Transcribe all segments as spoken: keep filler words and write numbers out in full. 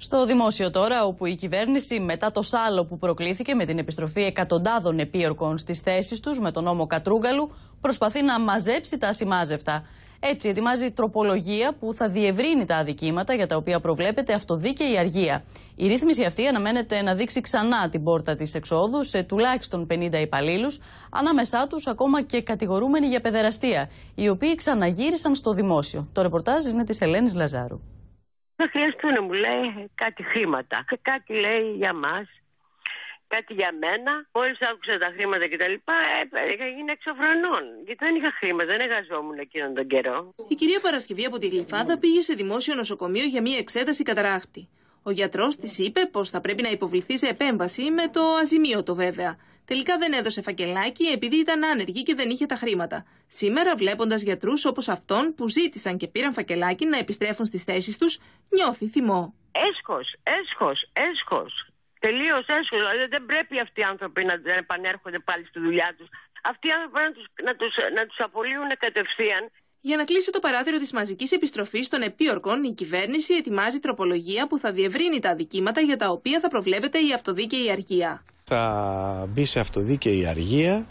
Στο δημόσιο τώρα, όπου η κυβέρνηση μετά το σάλο που προκλήθηκε με την επιστροφή εκατοντάδων επίορκων στις θέσεις τους με τον νόμο Κατρούγκαλου, προσπαθεί να μαζέψει τα ασημάζευτα. Έτσι, ετοιμάζει τροπολογία που θα διευρύνει τα αδικήματα για τα οποία προβλέπεται αυτοδίκαιη αργία. Η ρύθμιση αυτή αναμένεται να δείξει ξανά την πόρτα της εξόδου σε τουλάχιστον πενήντα υπαλλήλους, ανάμεσά τους ακόμα και κατηγορούμενοι για παιδεραστία, οι οποίοι ξαναγύρισαν στο δημόσιο. Το ρεπορτάζ είναι της Ελένης Λαζάρου. Θα χρειαστούν, μου λέει, κάτι χρήματα. Και κάτι λέει για μας, κάτι για μένα. Μόλις άκουσα τα χρήματα κτλ., έγινε εξωφρενών. Γιατί δεν είχα χρήματα, δεν εργαζόμουν εκείνον τον καιρό. Η κυρία Παρασκευή από τη Γλυφάδα πήγε σε δημόσιο νοσοκομείο για μία εξέταση καταράχτη. Ο γιατρός της είπε πως θα πρέπει να υποβληθεί σε επέμβαση, με το αζημίωτο βέβαια. Τελικά δεν έδωσε φακελάκι επειδή ήταν άνεργη και δεν είχε τα χρήματα. Σήμερα, βλέποντας γιατρούς όπως αυτόν που ζήτησαν και πήραν φακελάκι να επιστρέφουν στις θέσεις τους, νιώθει θυμό. Έσχος, έσχος, έσχος. Τελείως έσχος. Δηλαδή δεν πρέπει αυτοί οι άνθρωποι να επανέρχονται πάλι στη δουλειά τους. Αυτοί οι άνθρωποι να τους, να τους, να τους απολύουν κατευθείαν. Για να κλείσει το παράθυρο της μαζικής επιστροφής των επίορκων, η κυβέρνηση ετοιμάζει τροπολογία που θα διευρύνει τα αδικήματα για τα οποία θα προβλέπεται η αυτοδίκαιη αργία. Θα μπει σε αυτοδίκαιη αργία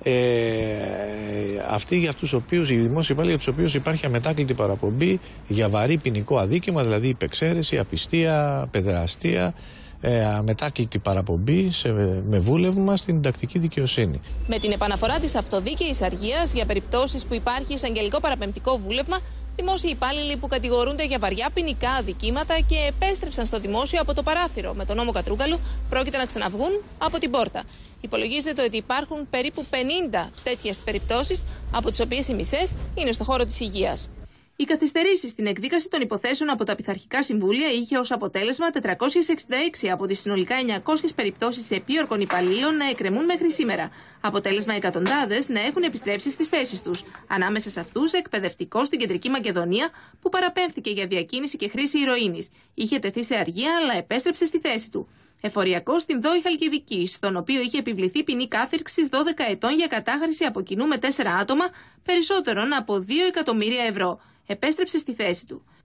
ε, αυτή για αυτούς τους οποίους, οι δημόσιοι υπάλληλοι για τους οποίους υπάρχει αμετάκλητη παραπομπή για βαρύ ποινικό αδίκημα, δηλαδή υπεξαίρεση, απιστία, παιδεραστία, ε, αμετάκλητη παραπομπή σε, με βούλευμα στην τακτική δικαιοσύνη. Με την επαναφορά της αυτοδίκαιης αργίας για περιπτώσεις που υπάρχει εισαγγελικό παραπεμπτικό βούλευμα, δημόσιοι υπάλληλοι που κατηγορούνται για βαριά ποινικά αδικήματα και επέστρεψαν στο δημόσιο από το παράθυρο με τον νόμο Κατρούγκαλου πρόκειται να ξαναβγούν από την πόρτα. Υπολογίζεται ότι υπάρχουν περίπου πενήντα τέτοιες περιπτώσεις, από τις οποίες οι μισές είναι στο χώρο της υγείας. Οι καθυστερήσεις στην εκδίκαση των υποθέσεων από τα πειθαρχικά συμβούλια είχε ως αποτέλεσμα τετρακόσιες εξήντα έξι από τις συνολικά εννιακόσιες περιπτώσεις επίορκων υπαλλήλων να εκκρεμούν μέχρι σήμερα. Αποτέλεσμα εκατοντάδες να έχουν επιστρέψει στις θέσεις τους. Ανάμεσα σε αυτούς, εκπαιδευτικό στην Κεντρική Μακεδονία, που παραπέμφθηκε για διακίνηση και χρήση ηρωίνης. Είχε τεθεί σε αργία, αλλά επέστρεψε στη θέση του. Εφοριακό στην Δόη Χαλκιδικής, στον οποίο είχε επιβληθεί ποινή κάθυρξης δώδεκα ετών για κατάχρηση από κοινού με τέσσερα άτομα, περισσότερων από δύο εκατομμύρια ευρώ. Επέστρεψε στη θέση του.